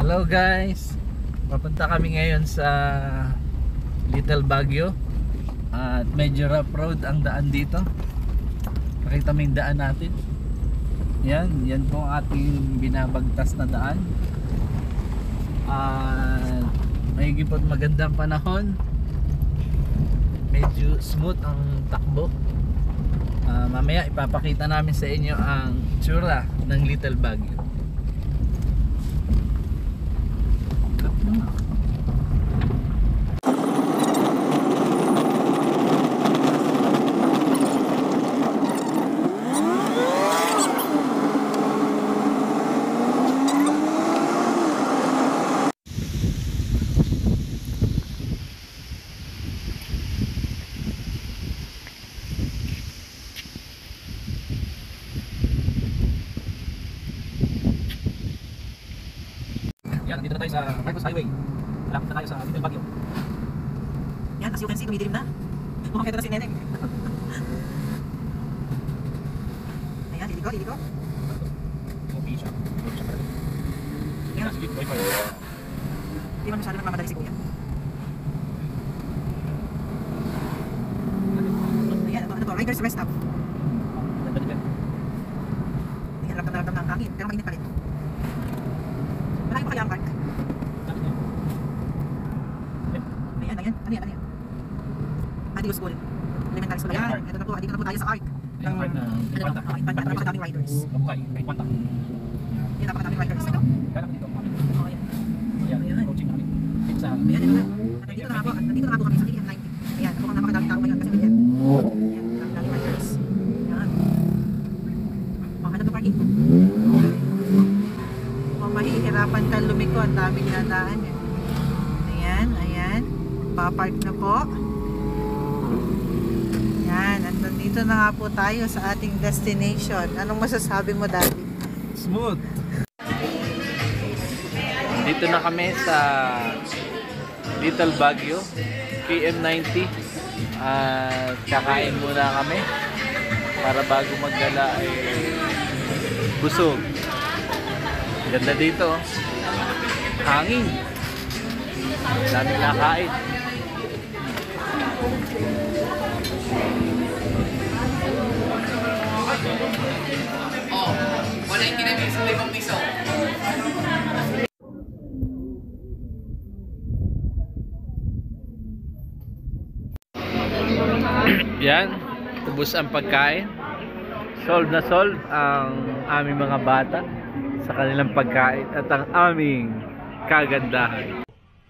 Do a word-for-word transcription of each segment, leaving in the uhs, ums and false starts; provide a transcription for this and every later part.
Hello guys, papunta kami ngayon sa Little Baguio at medyo rough road ang daan dito. Pakita mo yung daan natin. Yan, yan po ang ating binabagtas na daan. At may gipot magandang panahon. Medyo smooth ang takbo. Uh, mamaya ipapakita namin sa inyo ang tsura ng Little Baguio. Yan, dito na tayo sa Marcos Highway. Malapit na tayo sa Little Baguio. Yan, as you can see, dumidilim na. Mukhang kaya na si Neneng. Ayan, liliko, liliko. Okay siya. Okay siya pala. Yan. Hindi man masyado nagmamadali si Kuya. Ayan, ano to? Riders rest stop. Ayan, ramdam na ramdam na ang hangin. Pero mainit pa rin. Marami pa kaya ang park? Ayan, ayan, ano yan, ano yan? Adio School, Elementary School. Ayan, ito na po, dito na po tayo sa arc. Ayan, park na Infanta. Oo, Infanta, napakadaming riders. Kabukay, Infanta. Ayan, napakadaming riders. Ito? Kaya dito. Oo, ayan. Ayan, coaching namin. Dito sa... Ayan, ito na. At nandito na nga po, nandito na nga po kami sa T M ninety. Ayan, ito ang napakadaming tao ngayon kasi ganyan. Ayan, napakadaming riders. Ayan. O, ano to parking? Mahihirapan ka lumiko, ang daming nadaan yan. Ayan, ayan. Papark na po. Ayan, nandito na nga po tayo sa ating destination. Anong masasabi mo, Daddy? Smooth! Dito na kami sa Little Baguio, P M ninety. At kakain muna kami para bago magdala ay busog. Ganda dito, hangin, dami nakain. Oh, wala yung kinamig sa limang piso. Yan, ubos ang pagkain. Solve na solve ang aming mga bata sa kanilang pagkain at ang aming kagandahan.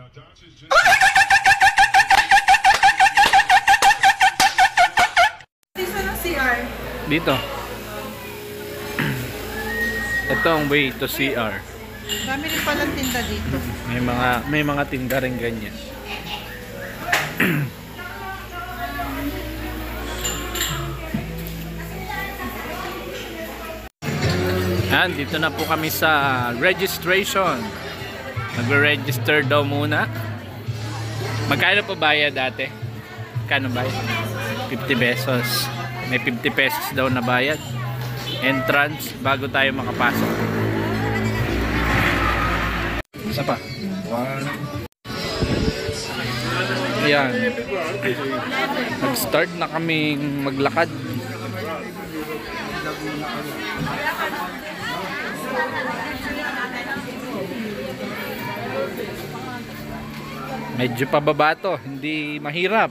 Dito na C R. Dito. Ito ang way to C R. Dami rin palang tinda dito. May mga may mga tinda rin ganyan. Yan, dito na po kami sa registration. Magre-register daw muna. Magkano po bayad dati? Kano bayad? fifty pesos. May fifty pesos daw na bayad. Entrance bago tayo makapasok. Isa pa. Ayan. Nag-start na kaming maglakad. Medyo pababa to, hindi mahirap.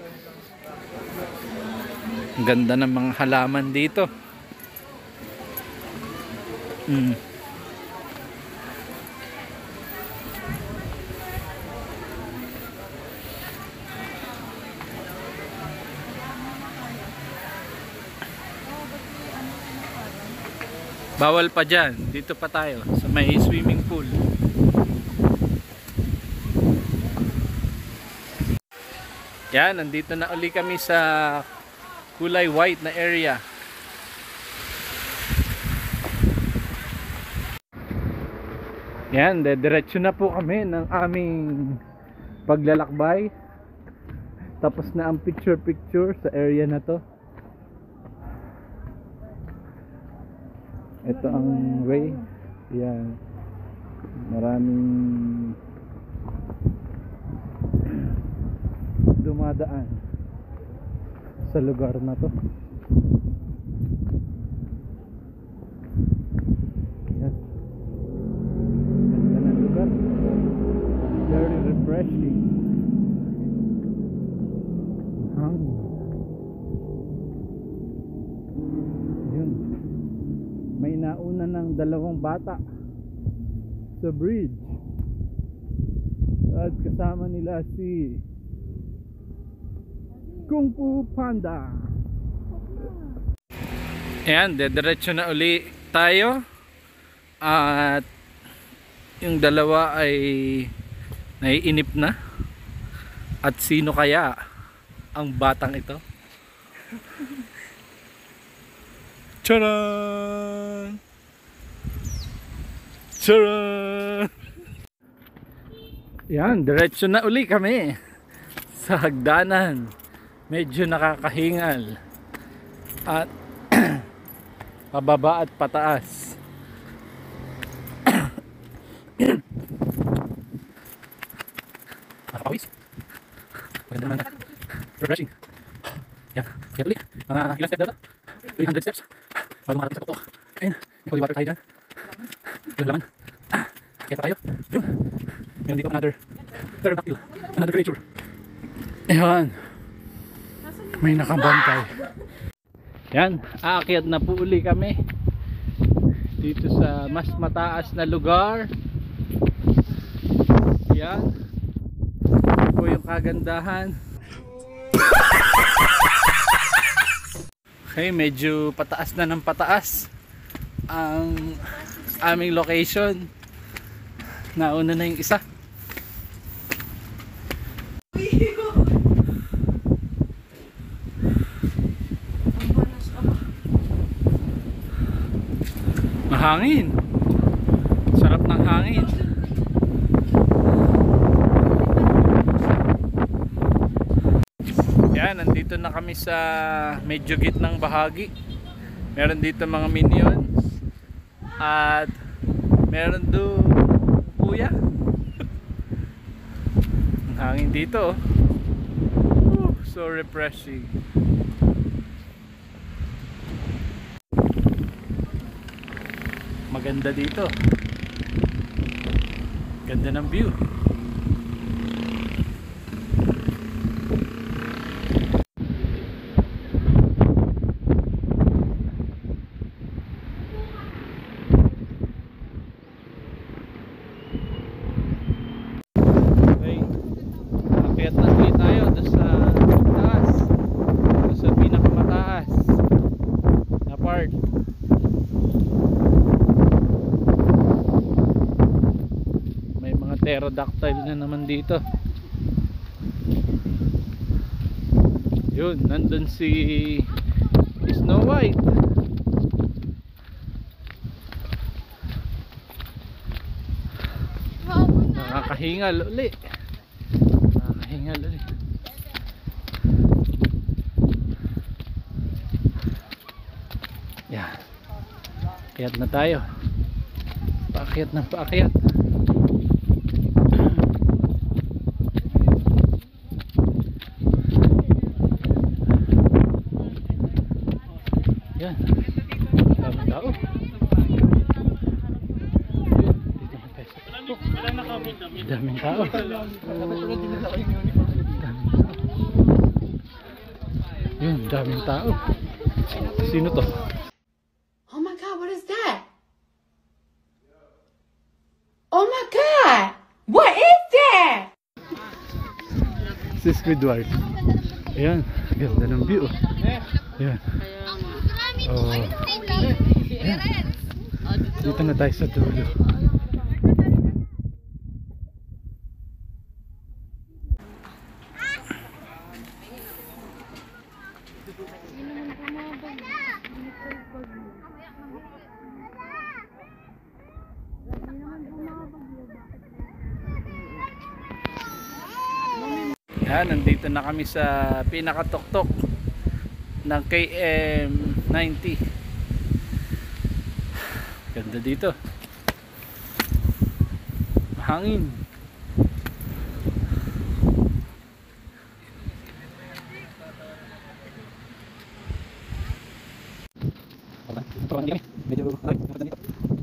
Ganda ng mga halaman dito. Hmm. Bawal pa dyan, dito pa tayo sa may swimming pool. Yan, nandito na uli kami sa kulay white na area. Yan, diretso na po kami ng aming paglalakbay. Tapos na ang picture picture sa area na to. Ito ang way. Yan. Maraming dumadaan sa lugar na to. Yan. Ganda ng lugar. Very refreshing. Hang. Yun. May nauna ng dalawang bata sa bridge at kasama nila si Kung Fu Panda. Ayan, dediretso na uli tayo at yung dalawa ay naiinip na. At sino kaya ang batang ito? Charan! Charan! Yan, diretso na uli kami sa hagdanan. Medyo nakakahingal at pababa at pataas. Nakapawis. Maganda naman. Refreshing. Yan, kaya tuloy. Mga ilang step dito? three hundred steps. Bago makarating sa tuktok. Ayun, holy water tayo dyan. Ilang laman. Ah, kaya pa tayo. Yun. Meron dito another pterodactyl. Another creature. Ayan. May nakabantay. Yan, aakyat na po uli kami dito sa mas mataas na lugar. Yan. Ito po yung kagandahan. Okay, medyo pataas na ng pataas ang aming location. Nauna na yung isa. Mahangin. Sarap ng hangin. Yan, nandito na kami sa medyo gitnang bahagi. Meron dito mga minions at meron doon kuya. Ang hangin dito. Oh, so refreshing. Maganda dito. Ganda ng view. Okay. Akyat na ulit tayo doon sa taas. Doon sa pinakamataas na part. Pterodactyl na naman dito. Yun, nandun si Snow White. Nakakahingal uli. Nakakahingal uli. Yan. Paakyat na tayo. Paakyat na paakyat. Yan. Daming tao. Daming tao. Yun, daming tao. Sino to? Oh my God, what is that? Oh my God, what is that? Si Squidward. Ayan, ganda ng view. Ayan. Oh. Ayan. Dito na tayo sa dulo. Yan, nandito na kami sa pinakatuktok ng K M ninety. Ganda dito. hangin. Ito kami. Medyo aray, napunta dito.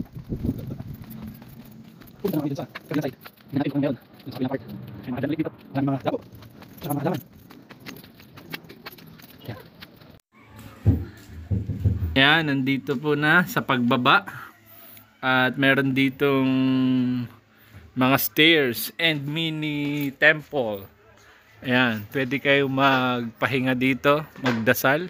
Punta naman dito sa kabilang side. Hindi natin kung meron. Dito sa kabilang part. May mga dyan dito. Maraming mga dabo. Tsaka mga halaman. Yan. Yan, nandito po na sa pagbaba. At meron ditong mga stairs and mini temple. Ayan, pwede kayo magpahinga dito, magdasal.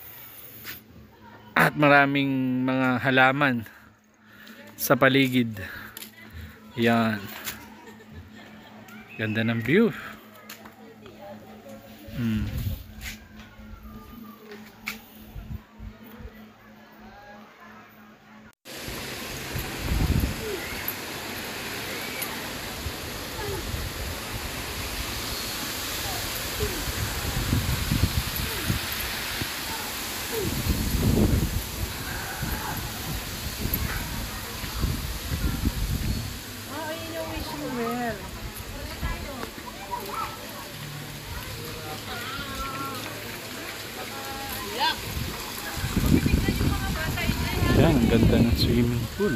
At maraming mga halaman sa paligid. Yan. Ganda ng view. Hmm. Oh, yun yung wish you well. Yan, ang ganda ng swimming pool.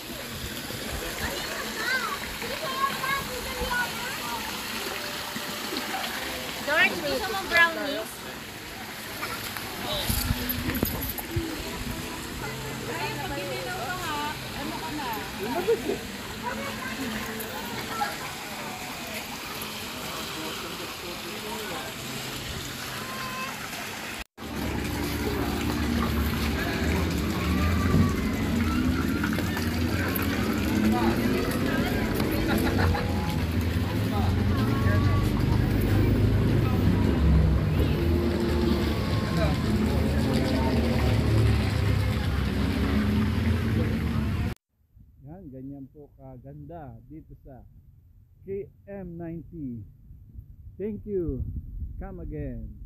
George, gusto mo brownies? Yan, ganyan po kaganda dito sa K M ninety. Thank you. Come again.